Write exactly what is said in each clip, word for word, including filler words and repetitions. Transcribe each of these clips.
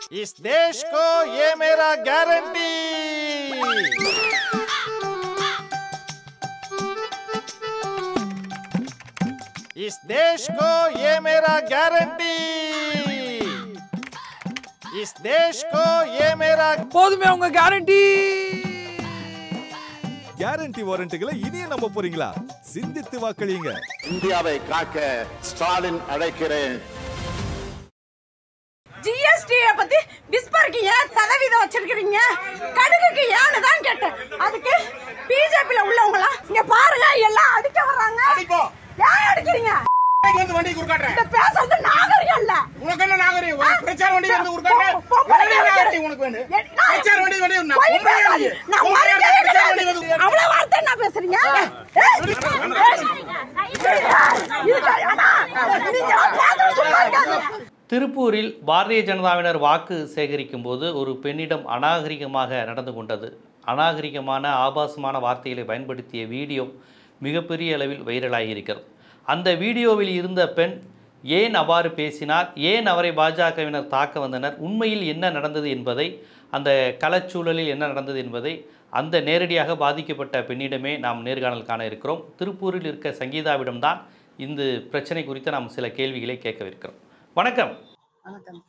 इस देश को ये मेरा गारंटी। इस देश को ये मेरा गारंटी। इस देश को ये मेरा போதுமே உங்க கேரண்டி கேரண்டி வாரண்டிகளை இனிய நம்ப போறீங்களா? சிந்தித்து வாக்களியுங்க. இந்தியாவை காக்க ஸ்டாலின் அழைக்கிறேன். ஜிஎஸ்டி பத்தி பிஸ்பருக்கு ஏன் சதவீதம் வச்சிருக்கீங்க? கடுகுக்கு ஏன்னு தான் கேட்டேன். அதுக்கு பிஜேபில உள்ளவங்களா இங்க பாருங்க எல்லாம் அடிக்க வர்றாங்க. ஏன் அடிக்கிறீங்க? வந்து வண்டி குறுக்காட்றேன். இந்த பேசுறது நாகரிகம் இல்ல. உனக்கு என்ன நாகரிகம்? பிரச்சார வண்டி வந்து குறுக்காட்றேன். என்ன நாகரிகம் உனக்கு வேணும்? பிரச்சார வண்டி வந்து நான் பொம்பளையா? நான் பிரச்சார வண்டி வந்து அவ்வளவு வார்த்தை என்ன பேசுறீங்க? திருப்பூரில் பாரதிய ஜனதாவினர் வாக்கு சேகரிக்கும் போது ஒரு பெண்ணிடம் அநாகரிகமாக நடந்து கொண்டது. அநாகரிகமான ஆபாசமான வார்த்தைகளை பயன்படுத்திய வீடியோ மிகப்பெரிய அளவில் வைரலாகி இருக்கிறது. அந்த வீடியோவில் இருந்த பெண் ஏன் அவ்வாறு பேசினார், ஏன் அவரை பாஜகவினர் தாக்க வந்தனர், உண்மையில் என்ன நடந்தது என்பதை, அந்த களச்சூழலில் என்ன நடந்தது என்பதை அந்த நேரடியாக பாதிக்கப்பட்ட பெண்ணிடமே நாம் நேர்காணல் காண இருக்கிறோம். திருப்பூரில் இருக்க சங்கீதாவிடம்தான் இந்த பிரச்சனை குறித்து நாம் சில கேள்விகளை கேட்கவிருக்கிறோம். வணக்கம். வணக்கம்.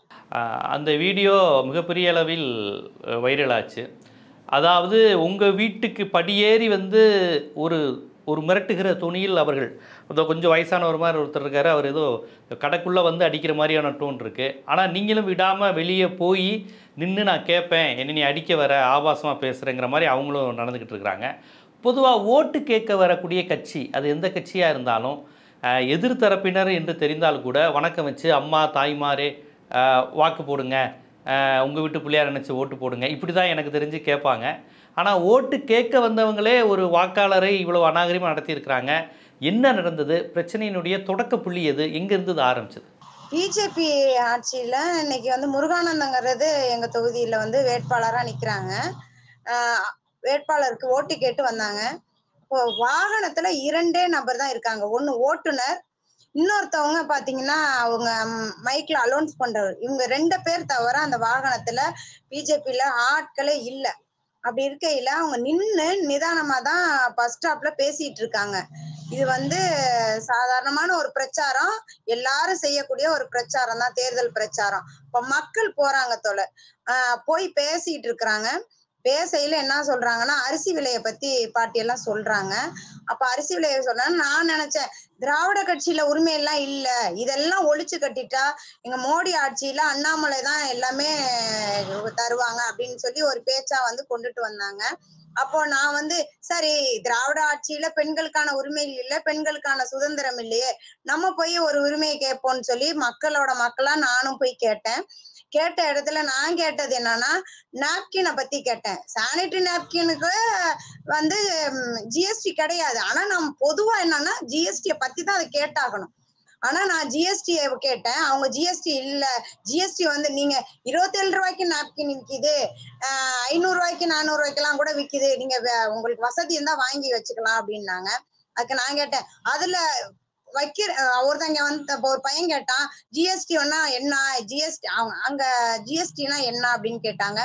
அந்த வீடியோ மிகப்பெரிய அளவில் வைரலாச்சு. அதாவது உங்கள் வீட்டுக்கு படியேறி வந்து ஒரு ஒரு மிரட்டுகிற துணியில் அவர்கள் அதோ கொஞ்சம் வயசானவர் மாதிரி ஒருத்தர் இருக்கார், அவர் ஏதோ கடைக்குள்ளே வந்து அடிக்கிற மாதிரியான டோன் இருக்குது. ஆனால் நீங்களும் விடாமல் வெளியே போய் நின்று நான் கேட்பேன், என்ன நீ அடிக்க வர, ஆபாசமாக பேசுகிறேங்கிற மாதிரி அவங்களும் நடந்துக்கிட்டு இருக்கிறாங்க. பொதுவாக ஓட்டு கேட்க வரக்கூடிய கட்சி அது எந்த கட்சியாக இருந்தாலும் எதிர்த்தரப்பினர் என்று தெரிந்தால் கூட வணக்கம் வச்சு அம்மா தாய்மாரே வாக்கு போடுங்க, உங்கள் வீட்டு பிள்ளையார் நினச்சி ஓட்டு போடுங்க, இப்படி தான் எனக்கு தெரிஞ்சு கேட்பாங்க. ஆனால் ஓட்டு கேட்க வந்தவங்களே ஒரு வாக்காளரை இவ்வளோ அநாகரிகமாக நடத்தியிருக்கிறாங்க. என்ன நடந்தது? பிரச்சனையினுடைய தொடக்க புள்ளி எது? எங்கேருந்து இது ஆரம்பிச்சது? பிஜேபி ஆட்சியில் இன்னைக்கு வந்து முருகானந்தங்கிறது எங்கள் தொகுதியில் வந்து வேட்பாளராக நிற்கிறாங்க. வேட்பாளருக்கு ஓட்டு கேட்டு வந்தாங்க. இப்போ வாகனத்தில் இரண்டே நபர் தான் இருக்காங்க. ஒன்று ஓட்டுநர், இன்னொருத்தவங்க பாத்தீங்கன்னா அவங்க மைக்ல அலௌன்ஸ் பண்றவர். இவங்க ரெண்டு பேர் தவிர அந்த வாகனத்துல பிஜேபியில ஆட்களே இல்லை. அப்படி இருக்கையில அவங்க நின்று நிதானமா தான் பஸ் ஸ்டாப்ல பேசிட்டு இருக்காங்க. இது வந்து சாதாரணமான ஒரு பிரச்சாரம், எல்லாரும் செய்யக்கூடிய ஒரு பிரச்சாரம் தான், தேர்தல் பிரச்சாரம். இப்ப மக்கள் போறாங்க தோல ஆஹ் போய் பேசிட்டு இருக்கிறாங்க. பேசையில என்ன சொல்றாங்கன்னா அரிசி விலையை பத்தி பாட்டியெல்லாம் சொல்றாங்க. அப்ப அரிசி விலையை சொல்றாங்க. நான் நினைச்சேன் திராவிட கட்சியில உரிமை எல்லாம் இல்ல, இதெல்லாம் ஒழிச்சு கட்டிட்டா எங்க மோடி ஆட்சியில அண்ணாமலை தான் எல்லாமே தருவாங்க அப்படின்னு சொல்லி ஒரு பேச்சா வந்து கொண்டுட்டு வந்தாங்க. அப்போ நான் வந்து சரி, திராவிட ஆட்சியில பெண்களுக்கான உரிமை இல்ல, பெண்களுக்கான சுதந்திரம் இல்லையே, நம்ம போய் ஒரு உரிமையை கேட்போம்னு சொல்லி மக்களோட மக்களா நானும் போய் கேட்டேன். கேட்ட இடத்துல நான் கேட்டது என்னன்னா நாப்கினை பத்தி கேட்டேன். சானிட்டரி நாப்கினுக்கு வந்து ஜிஎஸ்டி கிடையாது. ஆனா நம்ம பொதுவா என்னன்னா ஜிஎஸ்டியை பத்தி தான் அதை கேட்டாகணும். ஆனா நான் ஜிஎஸ்டியை கேட்டேன். அவங்க ஜிஎஸ்டி இல்ல, ஜிஎஸ்டி வந்து நீங்க இருபத்தி ஏழு ரூபாய்க்கு நாப்கின் விற்கிது, ஆஹ் ஐநூறு ரூபாய்க்கு நானூறு ரூபாய்க்கு எல்லாம் கூட விற்கிது, நீங்க உங்களுக்கு வசதி இருந்தா வாங்கி வச்சுக்கலாம் அப்படின்னாங்க. அதுக்கு நான் கேட்டேன் அதுல வைக்கிற ஒருத்தங்க வந்து ஒரு பையன் கேட்டான் ஜிஎஸ்டி வேணா என்ன, ஜிஎஸ்டி அவங்க அங்க ஜிஎஸ்டினா என்ன அப்படின்னு கேட்டாங்க.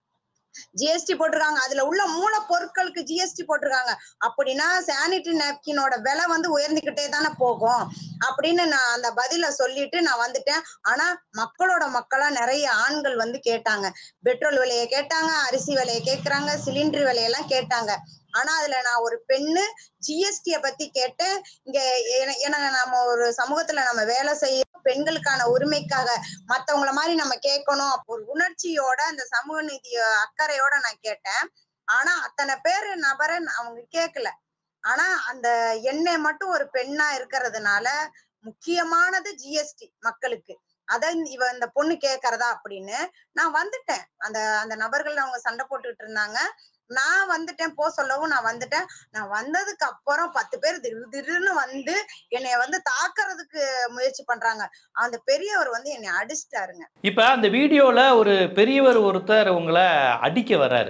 ஜிஎஸ்டி போட்டிருக்காங்க, அதுல உள்ள மூல பொருட்களுக்கு ஜிஎஸ்டி போட்டிருக்காங்க. அப்படின்னா சானிட்டரி நாப்கினோட விலை வந்து உயர்ந்துகிட்டே தானே போகும் அப்படின்னு நான் அந்த பதில சொல்லிட்டு நான் வந்துட்டேன். ஆனா மக்களோட மக்களா நிறைய ஆண்கள் வந்து கேட்டாங்க. பெட்ரோல் விலையை கேட்டாங்க, அரிசி விலையை கேட்கறாங்க, சிலிண்டர் விலையெல்லாம் கேட்டாங்க. ஆனா அதுல நான் ஒரு பெண்ணு ஜிஎஸ்டிய பத்தி கேட்டேன். இங்க ஏன்னா நம்ம ஒரு சமூகத்துல நம்ம வேலை செய்ய பெண்களுக்கான உரிமைக்காக மத்தவங்கள மாதிரி நம்ம கேட்கணும், ஒரு உணர்ச்சியோட அந்த சமூக நீதி அக்கறையோட நான் கேட்டேன். ஆனா அத்தனை பேரு நபரை அவங்க கேட்கல. ஆனா அந்த எண்ணெய் மட்டும் ஒரு பெண்ணா இருக்கிறதுனால முக்கியமானது ஜிஎஸ்டி மக்களுக்கு, அத இவ இந்த பொண்ணு கேட்கறதா அப்படின்னு நான் வந்துட்டேன். அந்த அந்த நபர்கள் அவங்க சண்டை போட்டுக்கிட்டு இருந்தாங்க. நான் வந்துட்டேன், போ சொல்லவும் நான் வந்துட்டேன். நான் வந்ததுக்கு அப்புறம் பத்து பேர் திரு திடீர்னு வந்து என்னைய வந்து தாக்குறதுக்கு முயற்சி பண்றாங்க. அந்த பெரியவர் வந்து என்னை அடிச்சிட்டாருங்க. இப்ப அந்த வீடியோல ஒரு பெரியவர் ஒருத்தர் உங்களை அடிக்க வர்றாரு.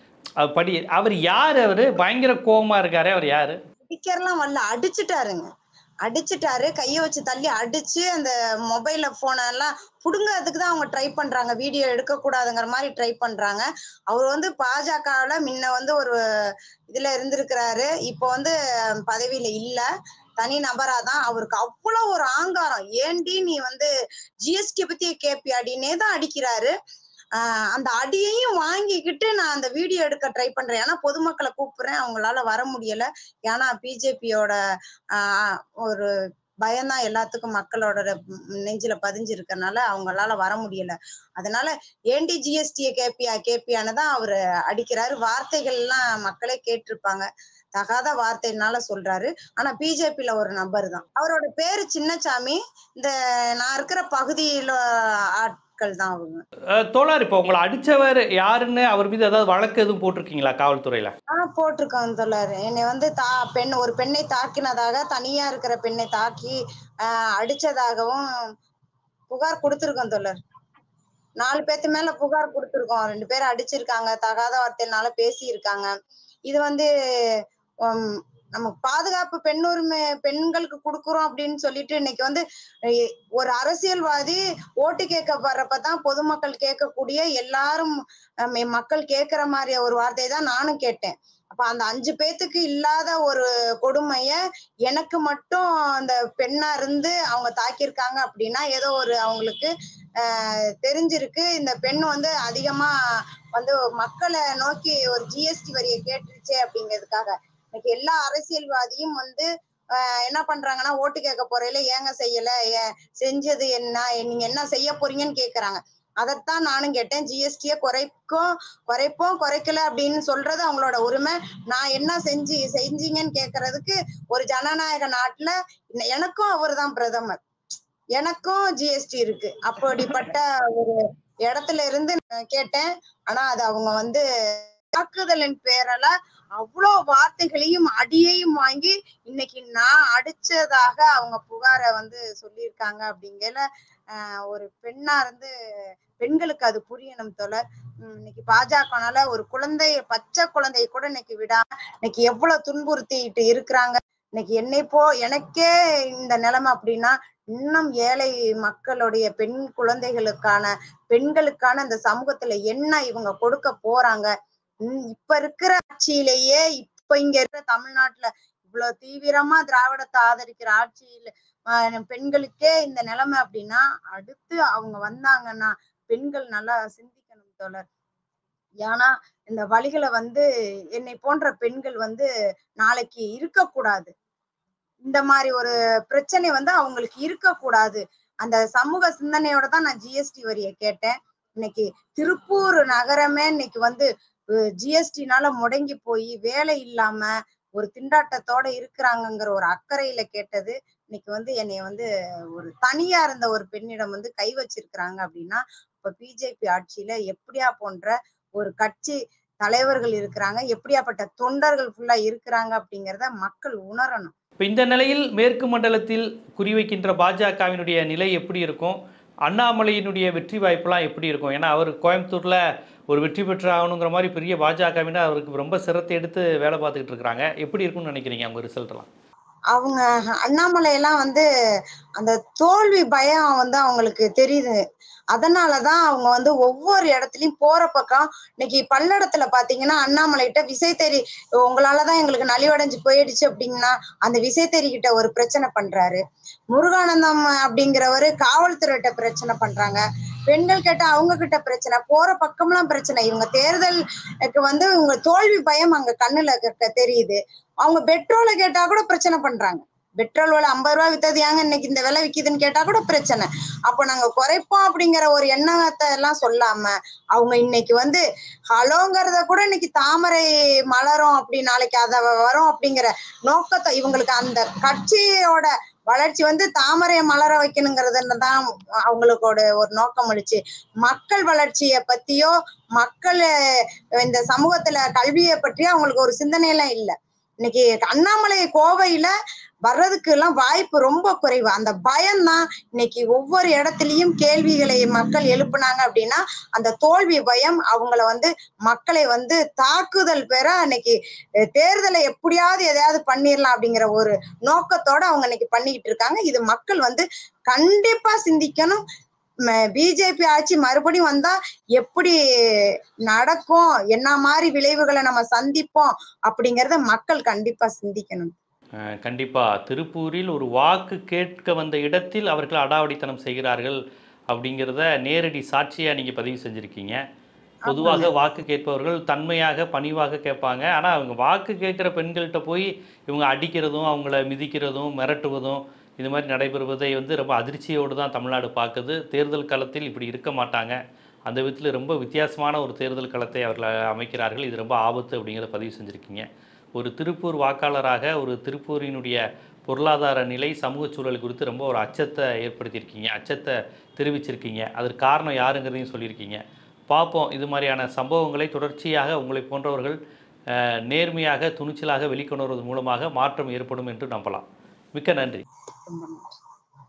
படி அவர் யாரு? அவரு பயங்கர கோபமா இருக்காரு. அவர் யாரு? அடிக்கிறலாம் வரல, அடிச்சுட்டாருங்க. அடிச்சுட்டாரு, கையை வச்சு தள்ளி அடிச்சு அந்த மொபைல போன எல்லாம் புடுங்கிறதுக்கு தான் அவங்க ட்ரை பண்றாங்க, வீடியோ எடுக்க கூடாதுங்கிற மாதிரி ட்ரை பண்றாங்க. அவர் வந்து பாஜகவுல முன்ன வந்து ஒரு இதுல இருந்திருக்கிறாரு, இப்போ வந்து பதவியில இல்ல, தனி நபராதான். அவருக்கு அவ்வளவு ஒரு ஆங்காரம், ஏண்டி நீ வந்து ஜிஎஸ்டி பத்தி கேபியாடினே தான் அடிக்கிறாரு. ஆஹ் அந்த அடியையும் வாங்கிக்கிட்டு நான் அந்த வீடியோ எடுக்க ட்ரை பண்றேன். ஏன்னா பொதுமக்களை கூப்பிடுறேன், அவங்களால வர முடியல. ஏன்னா பிஜேபியோட ஆஹ் ஒரு பயம்தான் எல்லாத்துக்கும் மக்களோட நெஞ்சில பதிஞ்சிருக்கனால அவங்களால வர முடியல. அதனால ஏண்டி ஜிஎஸ்டியை கேப்பியா கேப்பியான்னு தான் அவரு அடிக்கிறாரு. வார்த்தைகள் எல்லாம் மக்களே கேட்டிருப்பாங்க, தகாத வார்த்தைனால சொல்றாரு. ஆனா பிஜேபியில ஒரு நபர் தான், அவரோட பேரு சின்னசாமி. இந்த நான் இருக்கிற பகுதியில ஆட்கள் தான் அவங்க. தோழர், இப்போ உங்களை அடிச்சவர் யாருன்னு அவர் மீது ஏதாவது வழக்கு எதுவும் போட்டிருக்கீங்களா காவல்துறையில? ஆஹ் போட்டிருக்கோம் தோழர். என்னை வந்து தா பெண் ஒரு பெண்ணை தாக்கினதாக, தனியா இருக்கிற பெண்ணை தாக்கி ஆஹ் அடிச்சதாகவும் புகார் கொடுத்திருக்கோம் தோழர். நாலு பேத்து மேல புகார் கொடுத்திருக்கோம். ரெண்டு பேரும் அடிச்சிருக்காங்க, தகாத வார்த்தையினால பேசி இருக்காங்க. இது வந்து நம்ம பாதுகாப்பு பெண் உரிமை பெண்களுக்கு கொடுக்குறோம் அப்படின்னு சொல்லிட்டு இன்னைக்கு வந்து ஒரு அரசியல்வாதி ஓட்டு கேட்க வர்றப்பதான் பொதுமக்கள் கேட்கக்கூடிய எல்லாரும் மக்கள் கேட்கிற மாதிரி ஒரு வார்த்தை தான் நானும் கேட்டேன். அப்ப அந்த அஞ்சு பேத்துக்கு இல்லாத ஒரு கொடுமைய எனக்கு மட்டும் அந்த பெண்ணா இருந்து அவங்க தாக்கியிருக்காங்க அப்படின்னா ஏதோ ஒரு அவங்களுக்கு ஆஹ் தெரிஞ்சிருக்கு. இந்த பெண் வந்து அதிகமா வந்து மக்களை நோக்கி ஒரு ஜிஎஸ்டி வரியை கேட்டுருச்சு அப்படிங்கிறதுக்காக இன்னைக்கு எல்லா அரசியல்வாதியும் வந்து ஆஹ் என்ன பண்றாங்கன்னா, ஓட்டு கேட்க போறையில ஏங்க செய்யல, ஏன் செஞ்சது என்ன, நீங்க என்ன செய்ய போறீங்கன்னு கேக்குறாங்க. அதைத்தான் நானும் கேட்டேன். ஜிஎஸ்டியை குறைக்கும் குறைப்போம் குறைக்கல அப்படின்னு சொல்றது அவங்களோட உரிமை. நான் என்ன செஞ்சு செஞ்சீங்கன்னு கேட்கறதுக்கு ஒரு ஜனநாயக நாட்டுல எனக்கும் அவர் தான் பிரதமர், எனக்கும் ஜிஎஸ்டி இருக்கு. அப்படிப்பட்ட ஒரு இடத்துல இருந்து கேட்டேன். ஆனா அது அவங்க வந்து தாக்குதலின் பேரல அவ்வளோ வார்த்தைகளையும் அடியையும் வாங்கி இன்னைக்கு நான் அடிச்சதாக அவங்க புகாரை வந்து சொல்லியிருக்காங்க. அப்படிங்கல ஆஹ் ஒரு பெண்ணா இருந்து பெண்களுக்கு அது புரியணும் தோழர். இன்னைக்கு பாஜகனால ஒரு குழந்தைய பச்சை குழந்தைய கூட இன்னைக்கு விடாம இன்னைக்கு எவ்வளவு துன்புறுத்திட்டு இருக்கிறாங்க. இன்னைக்கு என்னை போ எனக்கே இந்த நிலைமை அப்படின்னா இன்னும் ஏழை மக்களுடைய பெண் குழந்தைகளுக்கான பெண்களுக்கான இந்த சமூகத்துல என்ன இவங்க கொடுக்க போறாங்க? உம் இப்ப இருக்கிற ஆட்சியிலேயே இப்ப இங்க இருக்கிற தமிழ்நாட்டுல இவ்வளவு தீவிரமா திராவிடத்தை ஆதரிக்கிற ஆட்சியில ஆஹ் பெண்களுக்கே இந்த நிலைமை அப்படின்னா அடுத்து அவங்க வந்தாங்கன்னா பெண்கள் நல்லா சிந்திக்கணும் தோழர். ஏன்னா இந்த வழிகளை வந்து என்னை போன்ற பெண்கள் வந்து நாளைக்கு இருக்கக்கூடாது. இந்த மாதிரி ஒரு பிரச்சனை வந்து அவங்களுக்கு இருக்கக்கூடாது. அந்த சமூக சிந்தனையோட தான் நான் ஜிஎஸ்டி வரியை கேட்டேன். இன்னைக்கு திருப்பூர் நகரமே இன்னைக்கு வந்து ஜிஎஸ்டினால முடங்கி போய் வேலை இல்லாம ஒரு திண்டாட்டத்தோட இருக்கிறாங்கிற ஒரு அக்கறையில கேட்டது. இன்னைக்கு வந்து என்னைய வந்து ஒரு தனியா இருந்த ஒரு பெண்ணிடம் வந்து கை வச்சிருக்கிறாங்க அப்படின்னா இப்ப பிஜேபி ஆட்சியில எப்படியா போன்ற ஒரு கட்சி தலைவர்கள் இருக்கிறாங்க, எப்படியாப்பட்ட தொண்டர்கள் ஃபுல்லா இருக்கிறாங்க அப்படிங்கிறத மக்கள் உணரணும். இப்போ இந்த நிலையில் மேற்கு மண்டலத்தில் குறிவைக்கின்ற பாஜகவினுடைய நிலை எப்படி இருக்கும்? அண்ணாமலையினுடைய வெற்றி வாய்ப்பெல்லாம் எப்படி இருக்கும்? ஏன்னா அவர் கோயம்புத்தூர்ல ஒரு வெற்றி பெற்று ஆகணுங்கிற மாதிரி பெரிய பாஜகவினர் அவருக்கு ரொம்ப சிரத்தை எடுத்து வேலை பார்த்துக்கிட்டு இருக்கிறாங்க. எப்படி இருக்கும்னு நினைக்கிறீங்க அவங்க ரிசல்ட் எல்லாம்? அவங்க அண்ணாமலை எல்லாம் வந்து அந்த தோல்வி பயம் வந்து அவங்களுக்கு தெரியுது. அதனாலதான் அவங்க வந்து ஒவ்வொரு இடத்துலயும் போற பக்கம் இன்னைக்கு பல்லடத்துல பாத்தீங்கன்னா அண்ணாமலைகிட்ட விசைத்தறி உங்களாலதான் எங்களுக்கு நலிவடைஞ்சு போயிடுச்சு அப்படின்னா அந்த விசைத்தறி கிட்ட ஒரு பிரச்சனை பண்றாரு. முருகானந்தம் அப்படிங்கிறவரு காவல்துறையிட்ட பிரச்சனை பண்றாங்க. பெண்கள் கேட்டா அவங்க கிட்ட பிரச்சனை, போற பக்கம்லாம் பிரச்சனை. இவங்க தேர்தலுக்கு வந்து இவங்க தோல்வி பயம் அங்க கண்ணுல தெரியுது. அவங்க பெட்ரோலை கேட்டா கூட பிரச்சனை பண்றாங்க. பெட்ரோல் விலை ஐம்பது ரூபாய் வித்தது ஏங்க இன்னைக்கு இந்த விலை விக்குதுன்னு கேட்டா கூட பிரச்சனை. அப்போ நாங்க குறைப்போம் அப்படிங்கிற ஒரு எண்ணத்தை எல்லாம் சொல்லாம அவங்க இன்னைக்கு வந்து ஹலோங்கிறத கூட இன்னைக்கு தாமரை மலரும் அப்படி நாளைக்கு அதை வரும் அப்படிங்கிற நோக்கத்தை இவங்களுக்கு அந்த கட்சியோட வளர்ச்சி வந்து தாமரையை மலர வைக்கணுங்கிறது தான் அவங்களுக்கோட ஒரு நோக்கம் அளிச்சு. மக்கள் வளர்ச்சியை பத்தியோ மக்கள் இந்த சமூகத்துல கல்வியை பற்றியோ அவங்களுக்கு ஒரு சிந்தனையெல்லாம் இல்லை. இன்னைக்கு அண்ணாமலை கோவையில வர்றதுக்கு எல்லாம் வாய்ப்பு ரொம்ப குறைவு. அந்த பயம்தான் இன்னைக்கு ஒவ்வொரு இடத்துலயும் கேள்விகளை மக்கள் எழுப்புனாங்க அப்படின்னா அந்த தோல்வி பயம் அவங்கள வந்து மக்களை வந்து தாக்குதல் பெற இன்னைக்கு தேர்தலை எப்படியாவது எதையாவது பண்ணிடலாம் அப்படிங்கிற ஒரு நோக்கத்தோட அவங்க இன்னைக்கு பண்ணிக்கிட்டு இருக்காங்க. இது மக்கள் வந்து கண்டிப்பா சிந்திக்கணும். பிஜேபி ஆட்சி மறுபடியும் வந்தா எப்படி நடக்கும், என்ன மாதிரி விளைவுகளை நம்ம சந்திப்போம் அப்படிங்கறத மக்கள் கண்டிப்பா சிந்திக்கணும். கண்டிப்பா திருப்பூரில் ஒரு வாக்கு கேட்க வந்த இடத்தில் அவர்கள் அடாவடித்தனம் செய்கிறார்கள் அப்படிங்கிறத நேரடி சாட்சியா நீங்க பதிவு செஞ்சிருக்கீங்க. பொதுவாக வாக்கு கேட்பவர்கள் தன்மையாக பணிவாக கேட்பாங்க. ஆனால் அவங்க வாக்கு கேட்குற பெண்கள்கிட்ட போய் இவங்க அடிக்கிறதும் அவங்கள மிதிக்கிறதும் மிரட்டுவதும் இது மாதிரி நடைபெறுவதை வந்து ரொம்ப அதிர்ச்சியோடு தான் தமிழ்நாடு பார்க்குது. தேர்தல் களத்தில் இப்படி இருக்க மாட்டாங்க. அந்த விதத்தில் ரொம்ப வித்தியாசமான ஒரு தேர்தல் களத்தை அவர்கள் அமைக்கிறார்கள். இது ரொம்ப ஆபத்து அப்படிங்கிறத பதிவு செஞ்சுருக்கீங்க. ஒரு திருப்பூர் வாக்காளராக ஒரு திருப்பூரினுடைய பொருளாதார நிலை சமூக சூழல் குறித்து ரொம்ப ஒரு அச்சத்தை ஏற்படுத்தியிருக்கீங்க, அச்சத்தை தெரிவிச்சிருக்கீங்க. அதற்கு காரணம் யாருங்கிறதையும் சொல்லியிருக்கீங்க. பார்ப்போம், இது மாதிரியான சம்பவங்களை தொடர்ச்சியாக உங்களை போன்றவர்கள் நேர்மையாக துணிச்சலாக வெளிக்கொணர்வது மூலமாக மாற்றம் ஏற்படும் என்று நம்பலாம். மிக்க நன்றி.